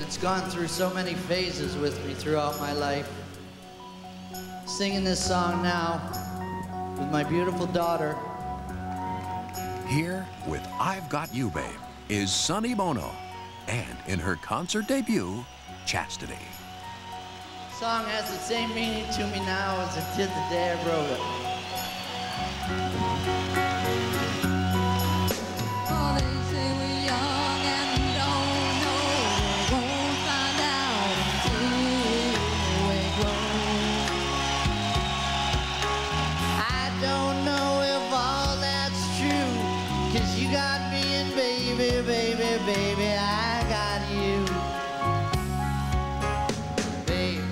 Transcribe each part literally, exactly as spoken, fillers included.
It's gone through so many phases with me throughout my life. Singing this song now with my beautiful daughter. Here with I've Got You, Babe is Sonny Bono, and in her concert debut, Chastity. The song has the same meaning to me now as it did the day I wrote it. Oh, they say we're young and we don't know. We won't find out until we grow. I don't know if all that's true, 'cause you got me and baby, baby, baby, I got you. Babe,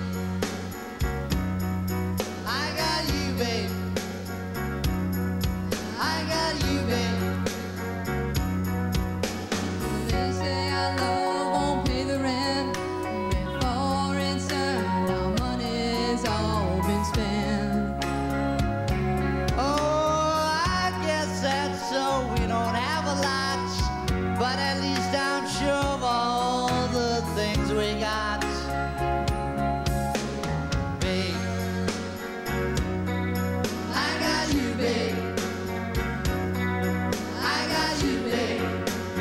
I got you, babe. I got you, babe. They say our love won't pay the rent. Before it's earned, our money's all been spent. Oh, I guess that's so. We don't have a lot, but at least I'm sure of all the things we got. Babe, I got you, babe. I got you, babe.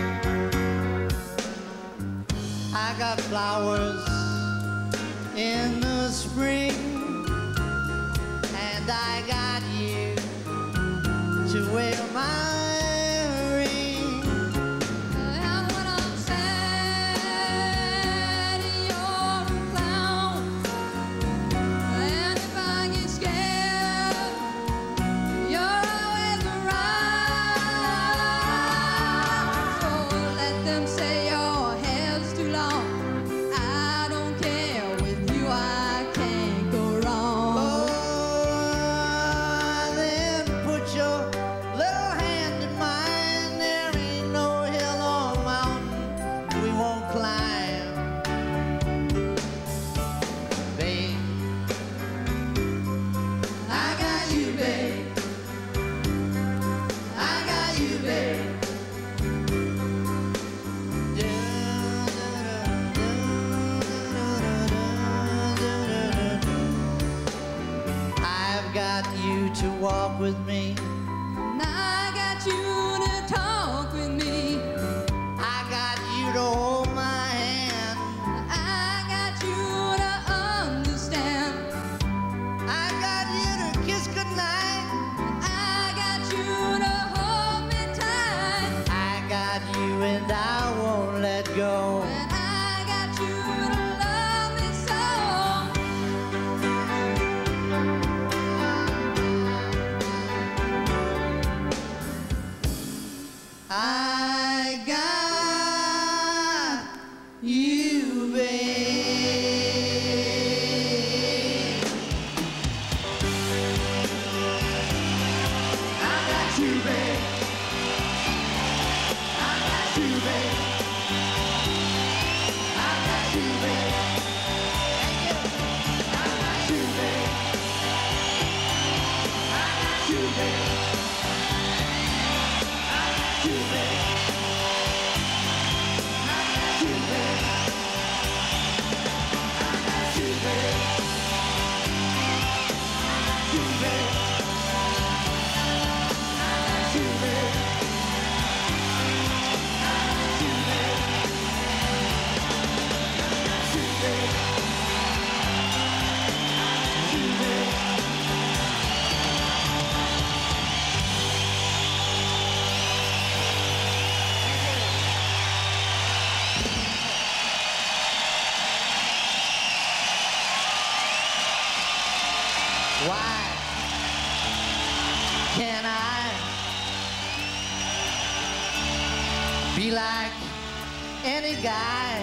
I got flowers in the spring, and I got you to wear my ring. And when I'm sad, you're a clown. And if I get scared, you're always around. So let them say your hair's too long. I don't care, with you I can't go wrong. Oh, then put your little hand in mine. There ain't no hill or mountain we won't climb. Babe, I got you, babe. I got you, babe. I've got you to walk with me. And I got you to talk with me. I got you to hold my hand. I got you to understand. I got you to kiss goodnight. I got you to hold me tight. I got you and I won't let go. And I got you to love me so. I got you, babe. I got you, babe. I got you, babe. I got you, babe. I got you, babe. I got you, babe. Why can't I be like any guy?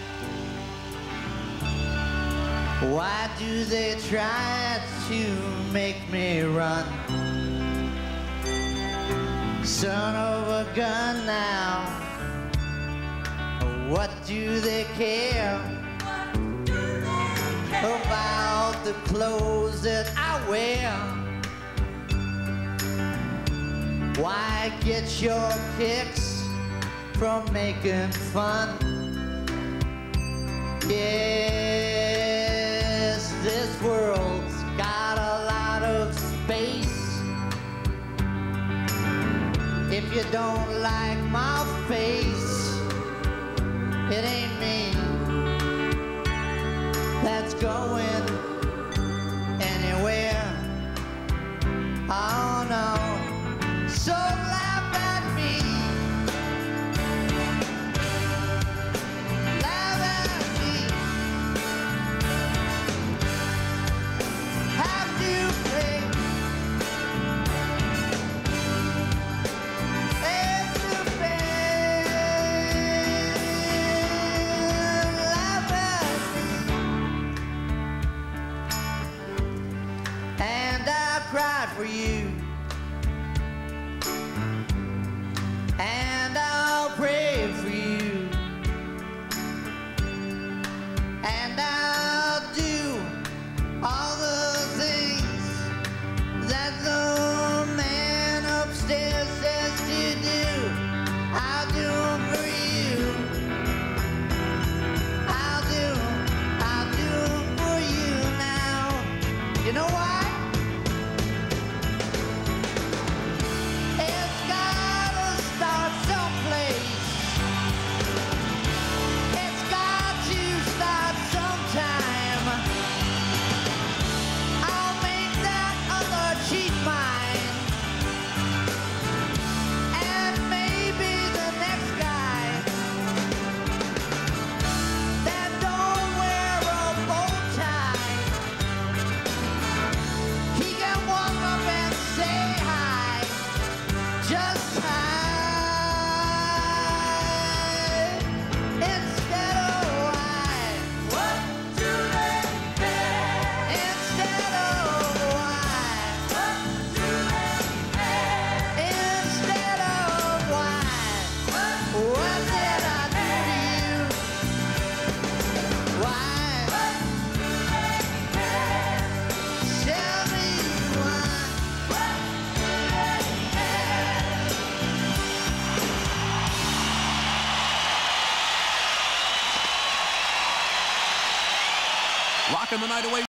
Why do they try to make me run? Son of a gun now. What do they care about the clothes that I wear? Why get your kicks from making fun Yes, this world's got a lot of space. If you don't like my face, it ain't me that's going anywhere. Oh no, so laugh at me, laugh at me. Have to play, have to pay. Laugh at me, and I cried for you. And I'll pray for you, and I'll do all the things that the man upstairs says to do. I'll do 'em for you. I'll do 'em, I'll do 'em for you now. You know why? It's gotta start someplace. It's got to start sometime. I'll make that other cheat mine, and maybe the next guy that don't wear a bow tie, he can walk up and say hi, just hi, instead of why. What do they care? Instead of why. What do they care? Instead of why. What did I do to you? Why? What do they care? Tell me why. What do they care? Rocking the night away